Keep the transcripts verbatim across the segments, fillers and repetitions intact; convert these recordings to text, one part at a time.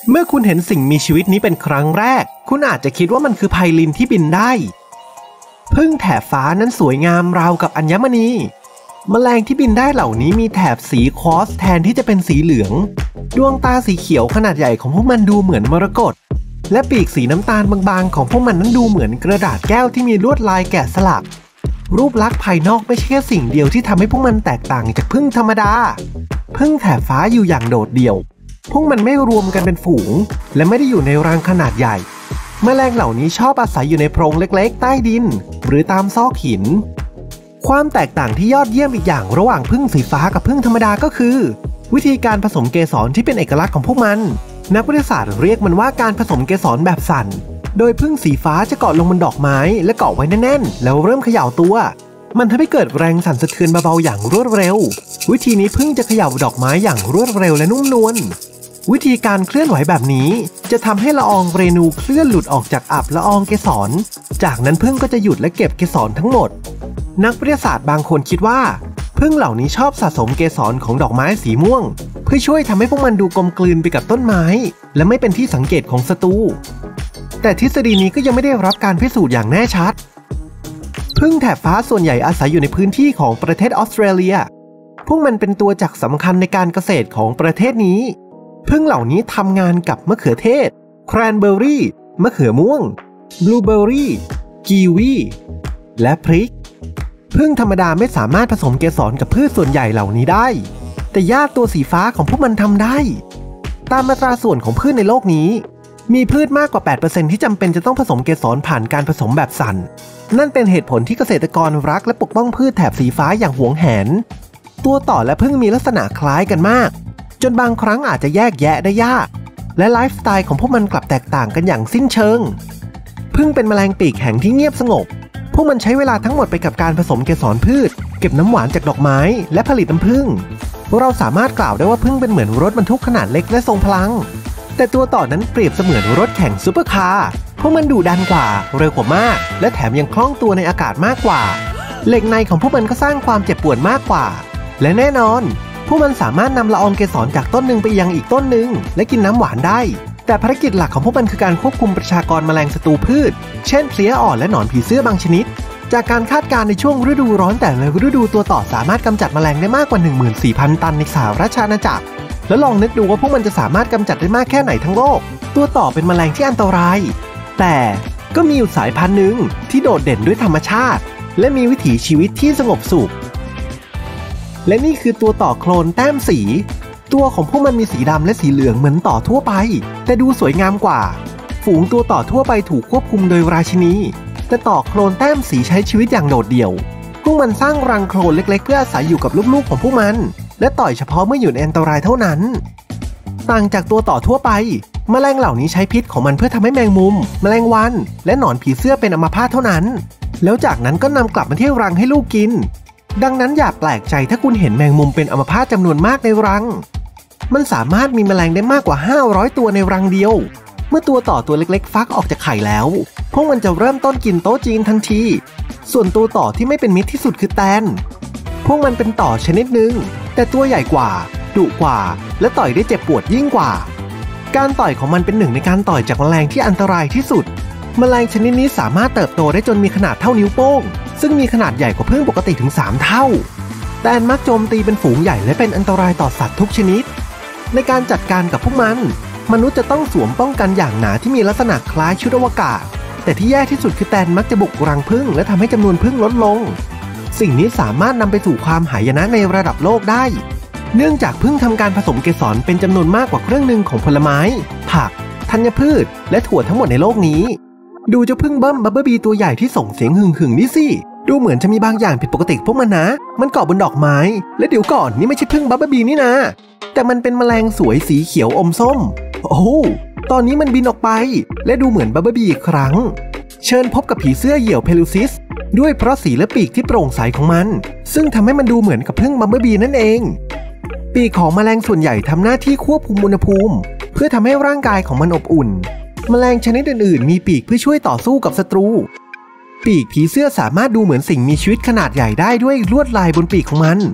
เมื่อคุณเห็นสิ่งมีชีวิตนี้เป็นครั้งแรกคุณอาจจะคิดว่ามันคือไพลินที่บินได้ผึ้งแถบฟ้านั้นสวยงามราวกับอัญมณีแมลงที่บินได้เหล่านี้มีแถบสีคอสแทนที่จะเป็นสีเหลืองดวงตาสีเขียวขนาดใหญ่ของพวกมันดูเหมือนมรกตและปีกสีน้ำตาลบางๆของพวกมันนั้นดูเหมือนกระดาษแก้วที่มีลวดลายแกะสลักรูปลักษณ์ภายนอกไม่ใช่แค่สิ่งเดียวที่ทำให้พวกมันแตกต่างจากผึ้งธรรมดาผึ้งแถบฟ้าอยู่อย่างโดดเดี่ยวพวกมันไม่รวมกันเป็นฝูงและไม่ได้อยู่ในรังขนาดใหญ่แมลงเหล่านี้ชอบอาศัยอยู่ในโพรงเล็กๆใต้ดินหรือตามซอกหินความแตกต่างที่ยอดเยี่ยมอีกอย่างระหว่างผึ้งสีฟ้ากับผึ้งธรรมดาก็คือวิธีการผสมเกสรที่เป็นเอกลักษณ์ของพวกมันนักวิทยาศาสตร์เรียกมันว่าการผสมเกสรแบบสั่นโดยผึ้งสีฟ้าจะเกาะลงบนดอกไม้และเกาะไว้แน่นๆแล้วเริ่มเขย่าตัวมันทำให้เกิดแรงสั่นสะเทือนเบาๆอย่างรวดเร็ววิธีนี้ผึ้งจะเขย่าดอกไม้อย่างรวดเร็วและนุ่มนวลวิธีการเคลื่อนไหวแบบนี้จะทำให้ละอองเรนูเคลื่อนหลุดออกจากอับละอองเกสรจากนั้นผึ้งก็จะหยุดและเก็บเกสรทั้งหมดนักวิทยาศาสตร์บางคนคิดว่าผึ้งเหล่านี้ชอบสะสมเกสรของดอกไม้สีม่วงเพื่อช่วยทำให้พวกมันดูกลมกลืนไปกับต้นไม้และไม่เป็นที่สังเกตของศัตรูแต่ทฤษฎีนี้ก็ยังไม่ได้รับการพิสูจน์อย่างแน่ชัดผึ้งแถบฟ้าส่วนใหญ่อาศัยอยู่ในพื้นที่ของประเทศออสเตรเลียพวกมันเป็นตัวจักรสำคัญในการเกษตรของประเทศนี้ผึ้งเหล่านี้ทำงานกับมะเขือเทศแครนเบอร์รี่มะเขือม่วงบลูเบอร์รี่กีวีและพริกผึ้งธรรมดาไม่สามารถผสมเกสรกับพืชส่วนใหญ่เหล่านี้ได้แต่หญ้าตัวสีฟ้าของพวกมันทำได้ตามอัตราส่วนของพืชในโลกนี้มีพืชมากกว่า แปดเปอร์เซ็นต์ ที่จำเป็นจะต้องผสมเกสรผ่านการผสมแบบสั่นนั่นเป็นเหตุผลที่เกษตรกรรักและปกป้องพืชแถบสีฟ้าอย่างหวงแหนตัวต่อและผึ้งมีลักษณะคล้ายกันมากจนบางครั้งอาจจะแยกแยะได้ยากและไลฟ์สไตล์ของพวกมันกลับแตกต่างกันอย่างสิ้นเชิงผึ้งเป็นแมลงปีกแข็งที่เงียบสงบพวกมันใช้เวลาทั้งหมดไปกับการผสมเกสรพืชเก็บน้ำหวานจากดอกไม้และผลิตน้ำผึ้งเราสามารถกล่าวได้ว่าผึ้งเป็นเหมือนรถบรรทุกขนาดเล็กและทรงพลังแต่ตัวต่อนั้นเปรียบเสมือนรถแข่งซุปเปอร์คาร์พวกมันดุดันกว่าเร็วกว่ามากและแถมยังคล่องตัวในอากาศมากกว่าเหล็กในของพวกมันก็สร้างความเจ็บปวดมากกว่าและแน่นอนพวกมันสามารถนำละอองเกสรจากต้นหนึ่งไปยังอีกต้นหนึ่งและกินน้ำหวานได้แต่ภารกิจหลักของพวกมันคือการควบคุมประชากรแมลงศัตรูพืชเช่นเพลี้ยอ่อนและหนอนผีเสื้อบางชนิดจากการคาดการณ์ในช่วงฤดูร้อนแต่ละฤดูตัวต่อสามารถกำจัดแมลงได้มากกว่า หนึ่งหมื่นสี่พัน ตันในสหราชอาณาจักรแล้วลองนึกดูว่าพวกมันจะสามารถกำจัดได้มากแค่ไหนทั้งโลกตัวต่อเป็นแมลงที่อันตรายแต่ก็มีอยู่สายพันธุ์หนึ่งที่โดดเด่นด้วยธรรมชาติและมีวิถีชีวิตที่สงบสุขและนี่คือตัวต่อโคลนแต้มสีตัวของพวกมันมีสีดำและสีเหลืองเหมือนต่อทั่วไปแต่ดูสวยงามกว่าฝูงตัวต่อทั่วไปถูกควบคุมโดยราชินีแต่ต่อโคลนแต้มสีใช้ชีวิตอย่างโดดเดี่ยวพวกมันสร้างรังโคลนเล็กๆเพื่ออาศัยอยู่กับลูกๆของพวกมันและต่อยเฉพาะเมื่ออยู่ในอันตรายเท่านั้นต่างจากตัวต่อทั่วไปแมลงเหล่านี้ใช้พิษของมันเพื่อทำให้แมงมุมแมลงวันและหนอนผีเสื้อเป็นอัมพาตเท่านั้นแล้วจากนั้นก็นำกลับมาที่รังให้ลูกกินดังนั้นอย่าแปลกใจถ้าคุณเห็นแมงมุมเป็นอัมพาตจำนวนมากในรังมันสามารถมีแมลงได้มากกว่าห้าร้อยตัวในรังเดียวเมื่อตัวต่อตัวเล็กๆฟักออกจากไข่แล้วพวกมันจะเริ่มต้นกินโต๊ะจีนทันทีส่วนตัวต่อที่ไม่เป็นมิตรที่สุดคือแตนพวกมันเป็นต่อชนิดหนึ่งแต่ตัวใหญ่กว่าดุกว่าและต่อยได้เจ็บปวดยิ่งกว่าการต่อยของมันเป็นหนึ่งในการต่อยจากแมลงที่อันตรายที่สุดแมลงชนิดนี้สามารถเติบโตได้จนมีขนาดเท่านิ้วโป้งซึ่งมีขนาดใหญ่กว่าผึ้งปกติถึงสามเท่าแตนมักโจมตีเป็นฝูงใหญ่และเป็นอันตรายต่อสัตว์ทุกชนิดในการจัดการกับพวกมันมนุษย์จะต้องสวมป้องกันอย่างหนาที่มีลักษณะคล้ายชุดอวกาศแต่ที่แย่ที่สุดคือแตนมักจะบุกรังผึ้งและทำให้จำนวนผึ้งลดลงสิ่งนี้สามารถนำไปสู่ความหายนะในระดับโลกได้เนื่องจากผึ้งทำการผสมเกสรเป็นจำนวนมากกว่าครึ่งหนึ่งของผลไม้ผักธัญพืชและถั่วทั้งหมดในโลกนี้ดูเจ้าผึ้งเบิ้มบับเบิ้ลบีตัวใหญ่ที่ส่งเสียงหึ่งหึ่งนี่สิดูเหมือนจะมีบางอย่างผิดปกติพวกมันนะมันเกาะบนดอกไม้และเดี๋ยวก่อนนี่ไม่ใช่ผึ้งบับเบิ้ลบีนี่นะแต่มันเป็นแมลงสวยสีเขียวอมส้มโอ้ตอนนี้มันบินออกไปและดูเหมือนบับเบิ้ลบีอีกครั้งเชิญพบกับผีเสื้อเหยี่ยวเพลูซิสด้วยเพราะสีและปีกที่โปร่งใสของมันซึ่งทำให้มันดูเหมือนกับผึ้งบับเบิ้ลบีนั่นเองปีกของแมลงส่วนใหญ่ทำหน้าที่ควบคุมอุณหภูมิเพื่อทำให้ร่างกายของมันอบอุ่นแมลงชนิดอื่นๆมีปีกเพื่อช่วยต่อสู้กับศัตรูปีกผีเสื้อสามารถดูเหมือนสิ่งมีชีวิตขนาดใหญ่ได้ด้วยลวดลายบนปีกของมัน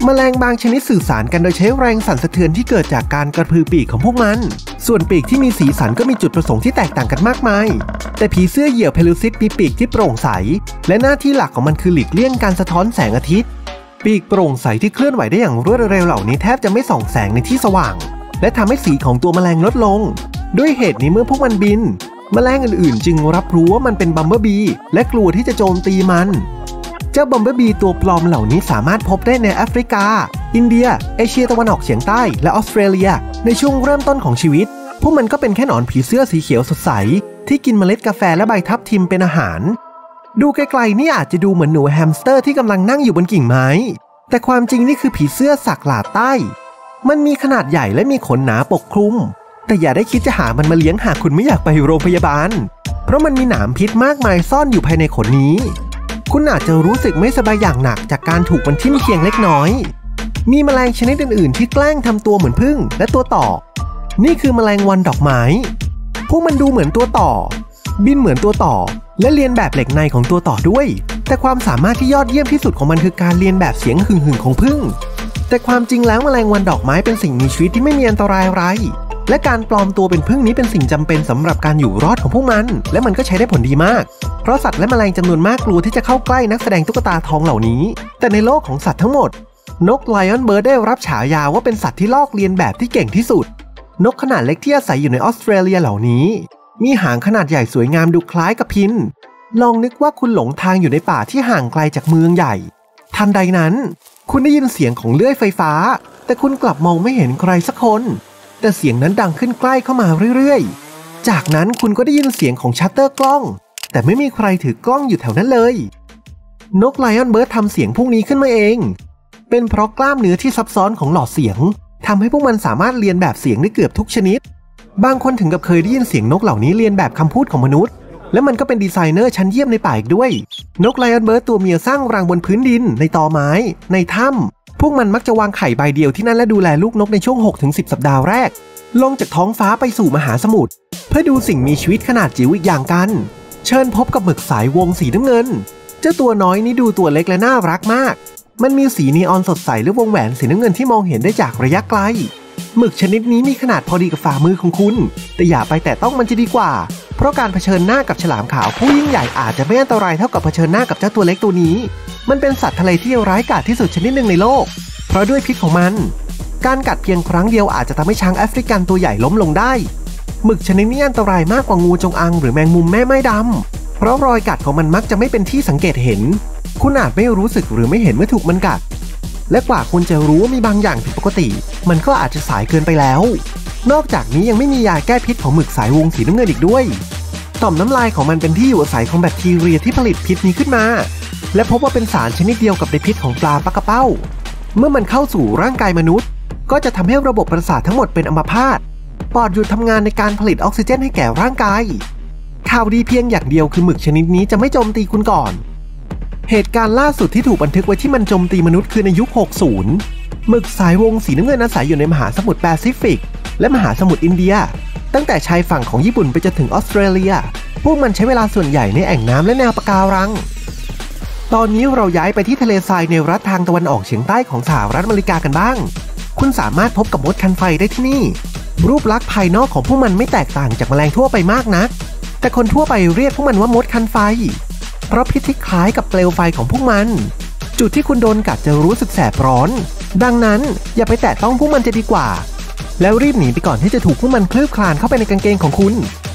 แมลงบางชนิดสื่อสารกันโดยใช้แรงสั่นสะเทือนที่เกิดจากการกระพือปีกของพวกมันส่วนปีกที่มีสีสันก็มีจุดประสงค์ที่แตกต่างกันมากมายแต่ผีเสื้อเหยี่ยวเพลูซิสมีปีกที่โปร่งใสและหน้าที่หลักของมันคือหลีกเลี่ยงการสะท้อนแสงอาทิตย์ปีกโปร่งใสที่เคลื่อนไหวได้อย่างรวดเร็วเหล่านี้แทบจะไม่ส่องแสงในที่สว่างและทำให้สีของตัวแมลงลดลงด้วยเหตุนี้เมื่อพวกมันบินแมลงอื่นๆจึงรับรู้ว่ามันเป็นบัมเบอร์บีและกลัวที่จะโจมตีมันเจ้าบัมเบอร์บีตัวปลอมเหล่านี้สามารถพบได้ในแอฟริกาอินเดียเอเชียตะวันออกเฉียงใต้และออสเตรเลียในช่วงเริ่มต้นของชีวิตพวกมันก็เป็นแค่หนอนผีเสื้อสีเขียวสดใสที่กินเมล็ดกาแฟและใบทับทิมเป็นอาหารดูไกลๆนี่อาจจะดูเหมือนหนูแฮมสเตอร์ที่กำลังนั่งอยู่บนกิ่งไม้แต่ความจริงนี่คือผีเสื้อสักหลาดใต้มันมีขนาดใหญ่และมีขนหนาปกคลุมแต่อย่าได้คิดจะหามันมาเลี้ยงหากคุณไม่อยากไปโรงพยาบาลเพราะมันมีหนามพิษมากมายซ่อนอยู่ภายในขนนี้คุณอาจจะรู้สึกไม่สบายอย่างหนักจากการถูกมันทิ่มเพียงเล็กน้อยมีแมลงชนิดอื่นๆที่แกล้งทำตัวเหมือนผึ้งและตัวต่อนี่คือแมลงวันดอกไม้พวกมันดูเหมือนตัวต่อบินเหมือนตัวต่อและเลียนแบบเหล็กในของตัวต่อด้วยแต่ความสามารถที่ยอดเยี่ยมที่สุดของมันคือการเลียนแบบเสียงหึ่งๆของผึ้งแต่ความจริงแล้วแมลงวันดอกไม้เป็นสิ่งมีชีวิตที่ไม่มีอันตรายอะไรและการปลอมตัวเป็นผึ้งนี้เป็นสิ่งจำเป็นสำหรับการอยู่รอดของพวกมันและมันก็ใช้ได้ผลดีมากเพราะสัตว์และแมลงจำนวนมากกลัวที่จะเข้าใกล้นักแสดงตุ๊กตาทองเหล่านี้แต่ในโลกของสัตว์ทั้งหมดนกไลออนเบิร์ดได้รับฉายาว่าเป็นสัตว์ที่ลอกเลียนแบบที่เก่งที่สุดนกขนาดเล็กที่อาศัยอยู่ในออสเตรเลียเหล่านี้มีหางขนาดใหญ่สวยงามดูคล้ายกับพินลองนึกว่าคุณหลงทางอยู่ในป่าที่ห่างไกลจากเมืองใหญ่ทันใดนั้นคุณได้ยินเสียงของเลื่อยไฟฟ้าแต่คุณกลับมองไม่เห็นใครสักคนแต่เสียงนั้นดังขึ้นใกล้เข้ามาเรื่อยๆจากนั้นคุณก็ได้ยินเสียงของชัตเตอร์กล้องแต่ไม่มีใครถือกล้องอยู่แถวนั้นเลยนกไลออนเบิร์ดทำเสียงพวกนี้ขึ้นมาเองเป็นเพราะกล้ามเนื้อที่ซับซ้อนของหลอดเสียงทำให้พวกมันสามารถเรียนแบบเสียงได้เกือบทุกชนิดบางคนถึงกับเคยได้ยินเสียงนกเหล่านี้เรียนแบบคำพูดของมนุษย์และมันก็เป็นดีไซเนอร์ชั้นเยี่ยมในป่าอีกด้วยนกไลออนเบิร์ดตัวเมียสร้างรังบนพื้นดินในตอไม้ในถ้ำพวกมันมักจะวางไข่ใบเดียวที่นั่นและดูแลลูกนกในช่วง หกถึงสิบ สัปดาห์แรกลงจากท้องฟ้าไปสู่มหาสมุทรเพื่อดูสิ่งมีชีวิตขนาดจิ๋วอีกอย่างกันเชิญพบกับหมึกสายวงสีน้ำเงินเจ้าตัวน้อยนี้ดูตัวเล็กและน่ารักมากมันมีสีนีออนสดใสและวงแหวนสีน้ำเงินที่มองเห็นได้จากระยะไกลหมึกชนิดนี้มีขนาดพอดีกับฝ่ามือของคุณแต่อย่าไปแตะต้องมันจะดีกว่าเพราะการเผชิญหน้ากับฉลามขาวผู้ยิ่งใหญ่อาจจะไม่อันตรายเท่ากับเผชิญหน้ากับเจ้าตัวเล็กตัวนี้มันเป็นสัตว์ทะเลที่ร้ายกาจที่สุดชนิดหนึ่งในโลกเพราะด้วยพิษของมันการกัดเพียงครั้งเดียวอาจจะทำให้ช้างแอฟริกันตัวใหญ่ล้มลงได้หมึกชนิดนี้อันตรายมากกว่างูจงอางหรือแมงมุมแม่ไม้ดำเพราะรอยกัดของมันมักจะไม่เป็นที่สังเกตเห็นคุณอาจไม่รู้สึกหรือไม่เห็นเมื่อถูกมันกัดและกว่าคุณจะรู้ว่ามีบางอย่างผิดปกติมันก็อาจจะสายเกินไปแล้วนอกจากนี้ยังไม่มียาแก้พิษของหมึกสายวงสีน้ำเงินอีกด้วยต่อมน้ำลายของมันเป็นที่อยู่อาศัยของแบคทีเรียที่ผลิตพิษนี้ขึ้นมาและพบว่าเป็นสารชนิดเดียวกับในพิษของปลาปลากระเป้าเมื่อมันเข้าสู่ร่างกายมนุษย์ก็จะทำให้ระบบประสาททั้งหมดเป็นอัมพาตปอดหยุดทำงานในการผลิตออกซิเจนให้แก่ร่างกายข่าวดีเพียงอย่างเดียวคือหมึกชนิดนี้จะไม่โจมตีคุณก่อนเหตุการณ์ล่าสุดที่ถูกบันทึกไว้ที่มันโจมตีมนุษย์คือในยุค หกสิบ หมึกสายวงสีน้ำเงินอาศัยอยู่ในมหาสมุทรแปซิฟิกและมหาสมุทรอินเดียตั้งแต่ชายฝั่งของญี่ปุ่นไปจนถึงออสเตรเลียพวกมันใช้เวลาส่วนใหญ่ในแอ่งน้ำและแนวปะการังตอนนี้เราย้ายไปที่ทะเลทรายในรัฐทางตะวันออกเฉียงใต้ของสหรัฐอเมริกากันบ้างคุณสามารถพบกับมดคันไฟได้ที่นี่รูปลักษณ์ภายนอกของพวกมันไม่แตกต่างจากแมลงทั่วไปมากนักแต่คนทั่วไปเรียกพวกมันว่ามดคันไฟเพราะพิษที่คล้ายกับเปลวไฟของพวกมันจุดที่คุณโดนกัดจะรู้สึกแสบร้อนดังนั้นอย่าไปแตะต้องพวกมันจะดีกว่าแล้วรีบหนีไปก่อนที่จะถูกพวกมันคลืบคลานเข้าไปในกางเกงของคุณ